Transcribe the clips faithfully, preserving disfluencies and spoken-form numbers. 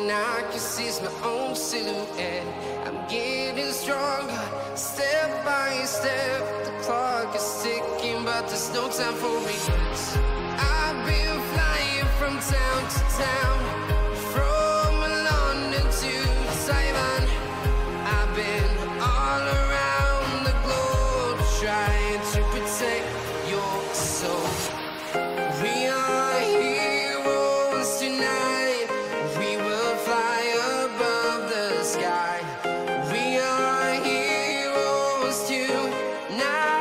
thing I can see is my own silhouette. I'm getting stronger, step by step. The clock is ticking, but there's no time for regrets. I've been flying from town to town, from London to Taiwan. I've been all around the globe, trying to protect your soul. We are heroes tonight. We will fly above the sky. We are heroes tonight.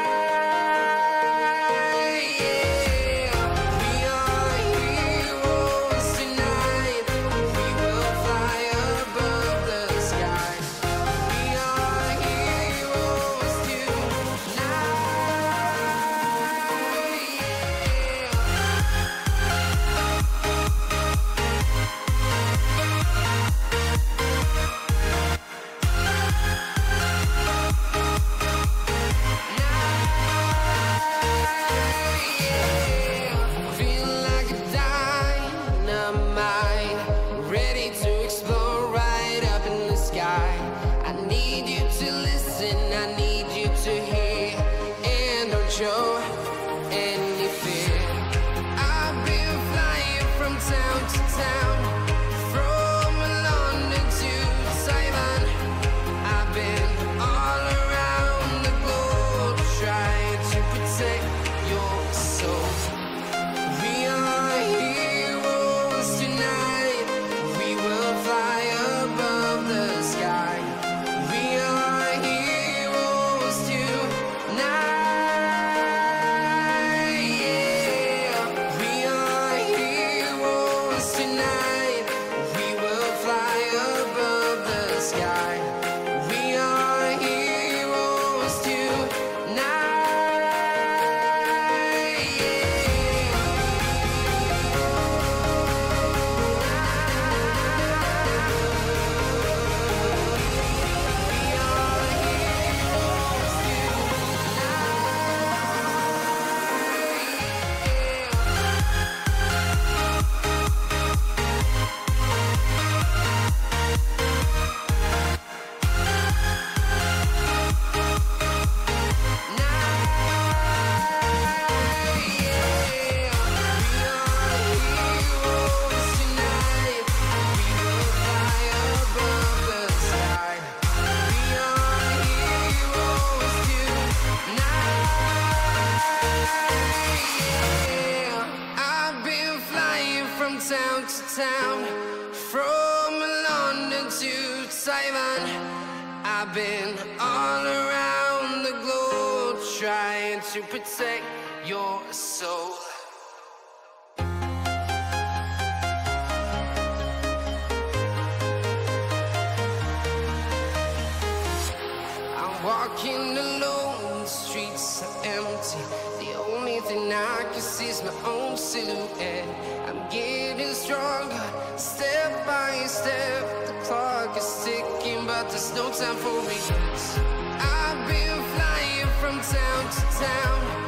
Yeah. We are heroes tonight. We will fly above the sky. We are heroes tonight. Feel like a dynamite, ready to explode right up in the sky. I need you to listen, I need you to hear, and don't show any fear. I've been flying from town to town, from London to Taiwan. I've been all around the globe, trying to protect your soul. We are heroes tonight. We will fly above the sky. We are heroes tonight. Yeah. We are heroes tonight. We will fly above the sky. We are heroes tonight. I've been flying from town to town, from London to Taiwan. I've been all around the globe, trying to protect your soul. I'm walking alone, the streets are empty. The only thing I can see is my own silhouette. I'm getting stronger, step by step. The clock is ticking, but there's no time for regrets. I've been flying from town to town,